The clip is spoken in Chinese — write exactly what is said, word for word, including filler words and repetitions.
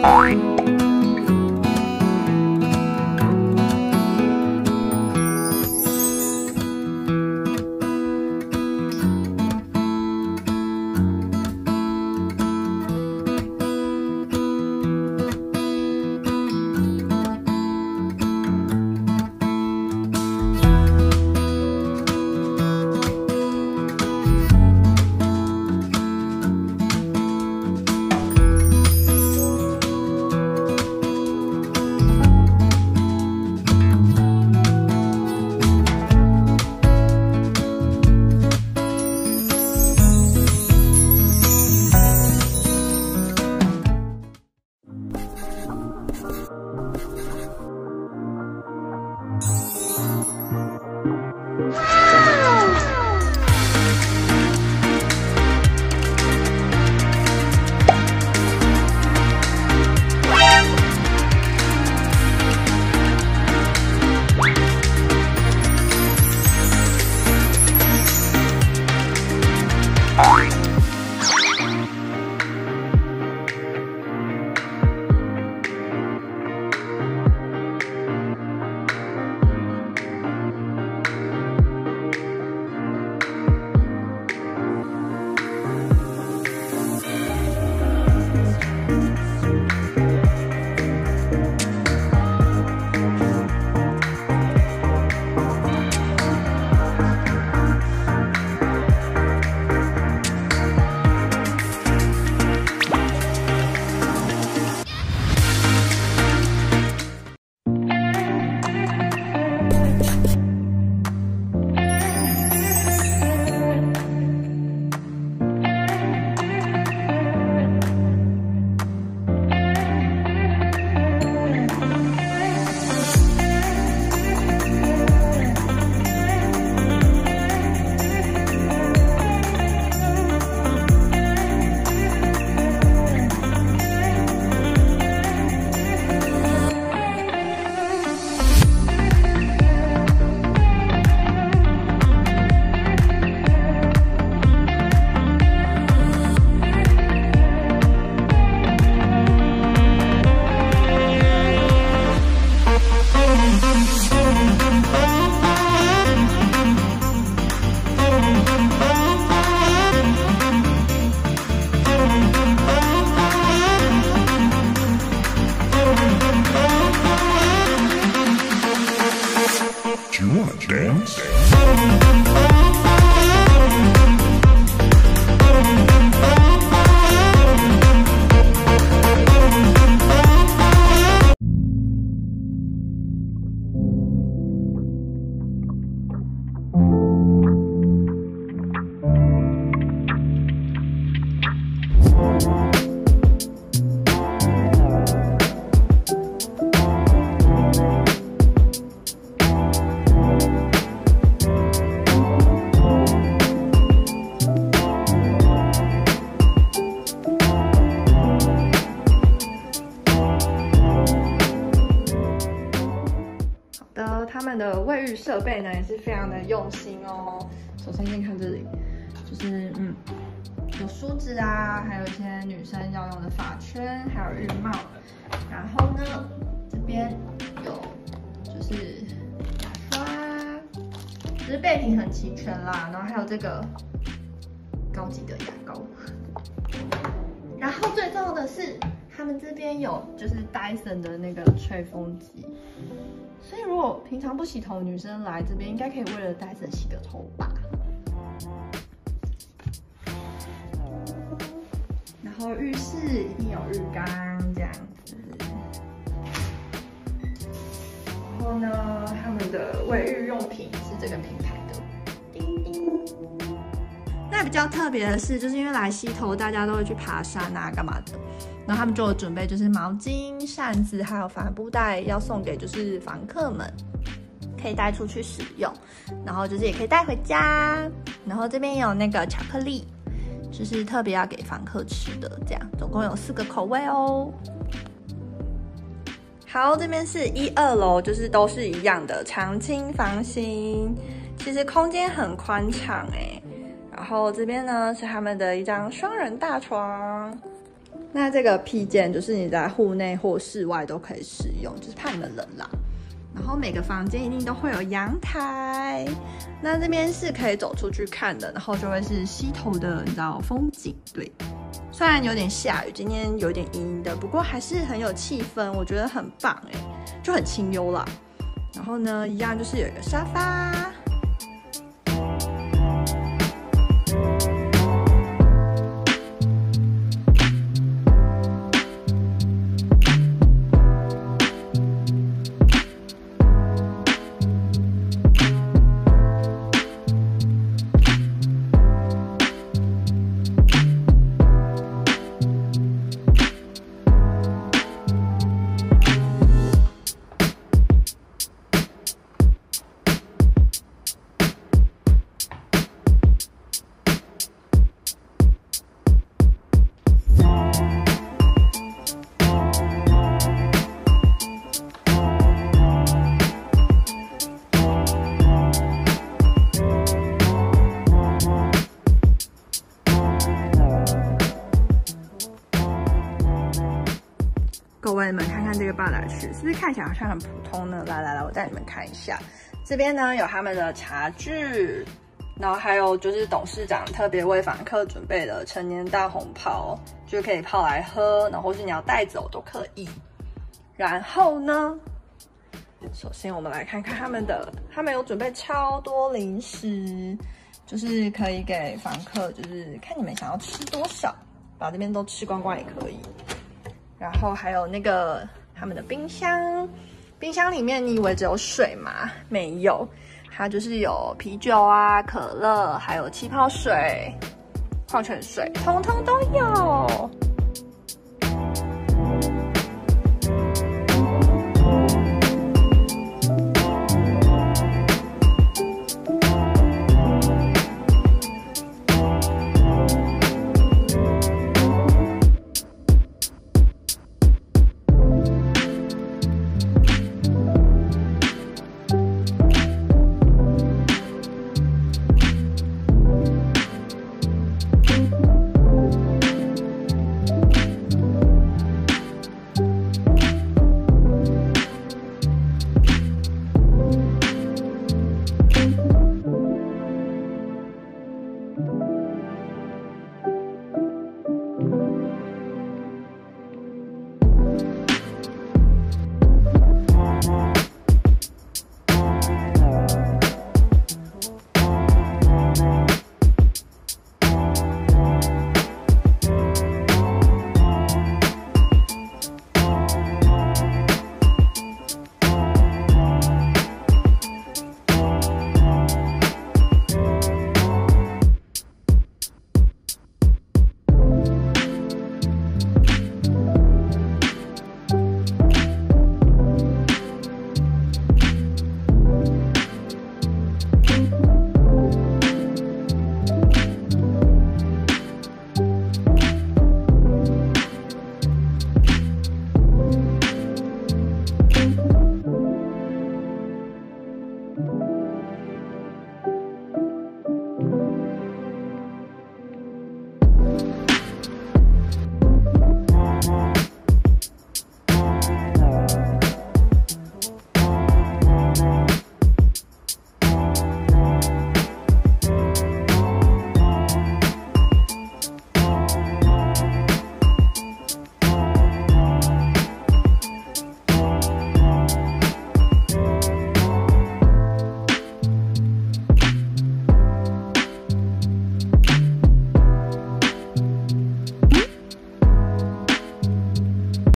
他们的卫浴设备呢也是非常的用心哦。首先先看这里，就是嗯，有梳子啊，还有一些女生要用的发圈，还有浴帽。然后呢，这边有就是牙刷，就是备品很齐全啦。然后还有这个高级的牙膏。然后最重要的是，他们这边有就是 Dyson 的那个吹风机。所以，如果平常不洗头的女生来这边，应该可以为了Dyson洗个头吧。然后浴室一定有浴缸这样子。然后呢，他们的卫浴用品是这个品牌的。叮叮。那比较特别的是，就是因为来溪头，大家都会去爬山啊，干嘛的。然后他们就有准备，就是毛巾、扇子，还有帆布袋，要送给就是房客们，可以带出去使用。然后就是也可以带回家。然后这边也有那个巧克力，就是特别要给房客吃的，这样总共有四个口味哦。好，这边是一二楼，就是都是一样的长青房型，其实空间很宽敞哎。然后这边呢是他们的一张双人大床。 那这个披肩就是你在户内或室外都可以使用，就是怕你们冷啦。然后每个房间一定都会有阳台，那这边是可以走出去看的，然后就会是溪头的，你知道风景。对，虽然有点下雨，今天有点阴阴的，不过还是很有气氛，我觉得很棒哎，就很清幽啦。然后呢，一样就是有一个沙发。各位们看看这个吧台区，是不是看起来好像很普通呢？来来来，我带你们看一下，这边呢有他们的茶具，然后还有就是董事长特别为访客准备的成年大红袍，就可以泡来喝，然后或是你要带走都可以。然后呢，首先我们来看看他们的，他们有准备超多零食，就是可以给访客，就是看你们想要吃多少，把这边都吃光光也可以。然后还有那个他们的冰箱，冰箱里面你以为只有水吗？没有，它就是有啤酒啊、可乐，还有气泡水、矿泉水，通通都有。